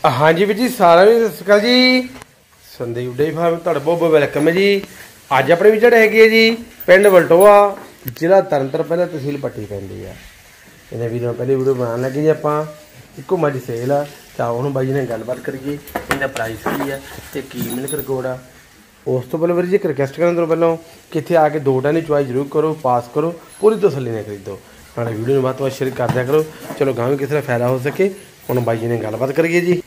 हाँ जी वीर जी सारा भी सत श्री अकाल जी। संदीप डेयरी फार्म तुहाडा बहुत बहुत वेलकम है जी। अज अपने विजट है जी पिंड वलटोआ जिला तरनतारन पहले तहसील पट्टी पैंदी है। इन्हें वीडियो पहले वीडियो बनाने लगे जी आप इको मज सेल आ चाहो हम बाई ने गलबात करिए इनका प्राइस की है तो की मिल्क रिकॉर्ड आ। उस तो पहले वीर जी एक रिक्वेस्ट करने तो पहलों कि इतने आके दो टाइम की चॉइस जरूर करो पास करो पूरी तसल्ली ने खरीदो नाले वीडियो में बहुत शेयर कर दिया करो। चलो गाँव में किसी का फायदा हो सके हम बाई जी ने गलबात करिए जी।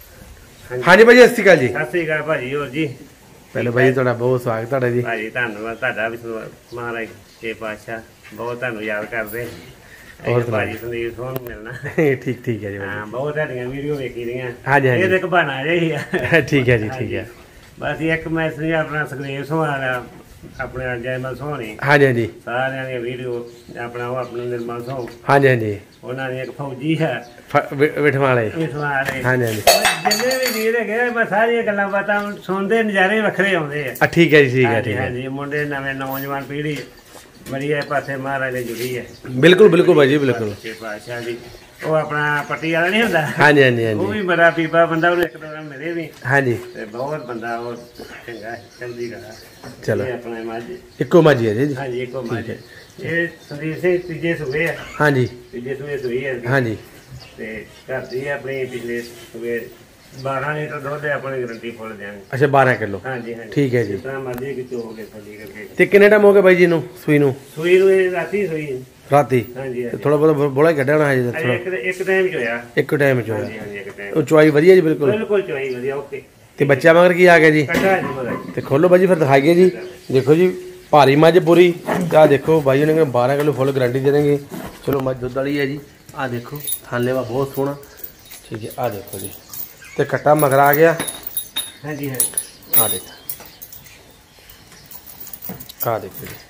हाँ जी भाई सत श्री अकाल जी। सत श्री अकाल भाजी होर जी। पहले भाई तुहाडा बहुत स्वागत है जी। भाजी धन्यवाद तुहाडा भी महाराज के पातशाह बहुत तुहानू याद करते और भाजी संदीप सोहन मिलना ठीक ठीक है जी। हाँ बहुत तुहाडियां वीडियो वेखी दियां। हाँ जी हाँ जी एक बहाना जिहा ठीक है जी ठीक है। बस एक मैसेज अपना सुखदेव सोहन अपने जयमल सोहनी हाँ जी हाँ जी सारियां दी वीडियो अपना वो अपना निर्मल सोहन हाँ जी हाँ जी उन्होंने एक फौजी है विठवाले विठवाले हाँ जी हाँ जी जिन्ने भी वीर है बस सारियां गल्लां बातां सुनदे नज़ारे वखरे आउंदे आ। ठीक है जी ठीक है ठीक हाँ है जी मुंडे नवे नौजवान पीढ़ी बढ़िया पासे महाराज ने जुड़ी है। बिल्कुल बिल्कुल भाई जी बिल्कुल पातशाह जी वो अपना पट्टी वाला नहीं होंदा हाँ जी हाँ जी हाँ वो जी भी बड़ा पीपा बंदा एक दौरान मिले भी हाँ जी ते बहुत बंदा वो चंगा है चलदी करा। चलो ये अपने मज इको मजी है जी। हाँ जी को मज ये संदीप सिंह तीजे सुबह है। हाँ जी तीजे सुबह सुई है हाँ जी ते घर दी अपनी पिछले सुबह 12 लीटर दूध है अपनी गारंटी फुल देंगे। अच्छा 12 किलो हाँ जी हाँ जी ठीक है जी। जितना मर्जी कि चो के थली करके ते किन्ने टाइम हो गया भाई जी नु सुई नु सुई राती सुई राती हाँ जी हाँ जी थोड़ा बहुत बोला कढ़ना है जी थोड़ा एक टाइम जो है एक टाइम जो हाँ है जी हाँ जी एक टाइम ਉਹ ਚੁਆਈ ਵਧੀਆ ਜੀ ਬਿਲਕੁਲ बिल्कुल चोई वधिया ओके ਤੇ ਬੱਚਾ ਮਗਰ ਕੀ ਆ ਗਿਆ ਜੀ कटा है जी मगर ਤੇ ਖੋਲੋ ਬਾਜੀ ਫਿਰ ਦਿਖਾਈਏ ਜੀ। ਦੇਖੋ ਜੀ ਭਾਰੀ ਮੱਝ ਪੂਰੀ ਆ ਦੇਖੋ ਬਾਈ ਨੇ 12 ਕਿਲੋ ਫੁੱਲ ਗਾਰੰਟੀ ਦੇ ਦੇਣਗੇ। ਚਲੋ ਮੱਝ ਦੁੱਧ ਵਾਲੀ ਹੈ ਜੀ। ਆ ਦੇਖੋ ਥਾਲੇਵਾ ਬਹੁਤ ਸੋਹਣਾ ਠੀਕ ਹੈ। ਆ ਦੇਖੋ ਜੀ ਤੇ ਕੱਟਾ ਮਗਰ ਆ ਗਿਆ। हाँ जी हाँ ਆ ਦੇਖੋ ਆ ਦੇਖੋ ਜੀ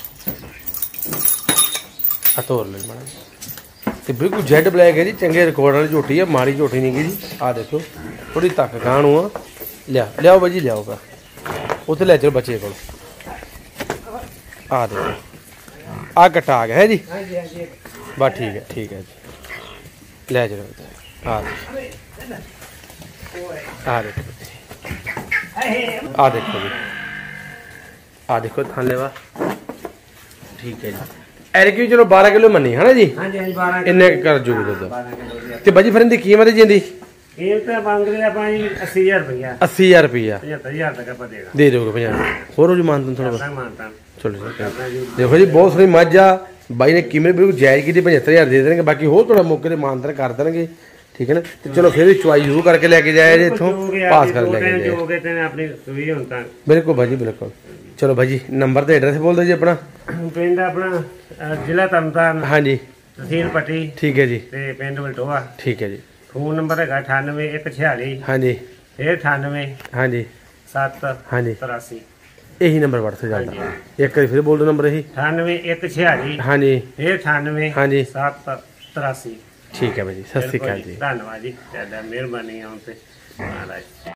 ਆ ਤੋਰ ਲੈ ਮਾੜਾ ਤੇ ਬਿਲਕੁਲ ਜੈਡ ਬਲੈਕ ਹੈ ਜੀ ਚੰਗੇ ਰਿਕਾਰਡ ਵਾਲੀ ਝੋਟੀ ਹੈ ਮਾੜੀ ਝੋਟੀ ਨਹੀਂ ਗਈ ਜੀ। ਆ ਦੇਖੋ ਥੋੜੀ ਤੱਕ ਗਾਣੂ ਆ ਲਿਆਓ ਬਾਈ ਜੀ ਲਿਆਓ ਉੱਥੇ ਲੈ ਚਲੋ ਬੱਚੇ ਕੋਲ। ਆ ਦੇਖੋ ਆ ਕੱਟਾ ਆ ਗਿਆ ਹੈ ਜੀ हाँ जी हाँ जी ਬਸ ਠੀਕ ਹੈ ਜੀ ਲੈ ਚਲੋ ਆ ਦੇਖੋ ਆ ਦੇਖੋ ਜੀ ਆ ਦੇਖੋ ਥਾਲੇਵਾ ਠੀਕ ਹੈ ਜੀ। ਐਰਕੀ ਚਲੋ 12 ਕਿਲੋ ਮੰਨੀ ਹੈ ਨਾ ਜੀ हाँ जी हाँ जी 12 ਇੰਨੇ ਕਰ ਜੂਗੀ ਦੁੱਧ 12 किलो दिया ਤੇ ਬਾਜੀ ਫਿਰ ਇਹਦੀ ਕੀਮਤ ਜੀ ਇਹਦੀ ये तो मांग रहे अपन 80000 रुपया 80000 रुपया 75000 तक आप देगा ਦੇ ਦੋਗੇ 50 ਹੋਰ ਜੀ ਮਾਨਤਨ ਥੋੜਾ अपना मानता ਚਲੋ ਦੇਖੋ ਜੀ ਬਹੁਤ ਸੋਹਣੀ ਮੱਝ ਆ ਬਾਈ ਨੇ ਕੀਮਤ ਬਿਲਕੁਲ ਜਾਇਜ਼ ਕੀਤੀ 75000 ਦੇ ਦੇਣਗੇ ਬਾਕੀ ਹੋਰ ਥੋੜਾ ਮੌਕੇ ਤੇ ਮਾਨਤਨ ਕਰ ਦੇਣਗੇ ਠੀਕ ਹੈ ਨਾ। ਤੇ ਚਲੋ ਫਿਰ ਵੀ ਚੁਆਈ ਜ਼ਰੂਰ ਕਰਕੇ ਲੈ ਕੇ ਜਾਇਆ ਜੇ ਇੱਥੋਂ ਪਾਸ ਕਰ ਲੈ ਕੇ ਜਾਇਆ जो गए तेने अपनी सुई होता ਬਿਲਕੁਲ ਬਾਜੀ ਬਿਲकुल। ਚਲੋ ਬਾਜੀ ਨੰਬਰ ਤੇ ਐਡਰੈਸ ਬੋਲ ਦਿਓ ਜੀ ਆਪਣਾ। पिंड अपना जिला तरनतारन ਹਾਂਜੀ तहसील पट्टी ਠੀਕ ਹੈ ਜੀ ते पिंड वलटोआ ਠੀਕ ਹੈ ਜੀ फोन नंबर है 98 ਹਾਂਜੀ फिर 98 ਹਾਂਜੀ 7 ਹਾਂਜੀ 83 ਇਹੀ ਨੰਬਰ WhatsApp ਚੱਲਦਾ ਇੱਕ ਵਾਰੀ ਫਿਰ ਬੋਲ ਦਿਓ ਨੰਬਰ ਇਹੀ 98 ਹਾਂਜੀ फिर 98 ਹਾਂਜੀ 7 83 ਠੀਕ ਹੈ ਬਾਜੀ ਸਤਿ ਸ਼੍ਰੀ ਅਕਾਲ ਜੀ। धन्यवाद जी मेहरबानी हम पे महाराज।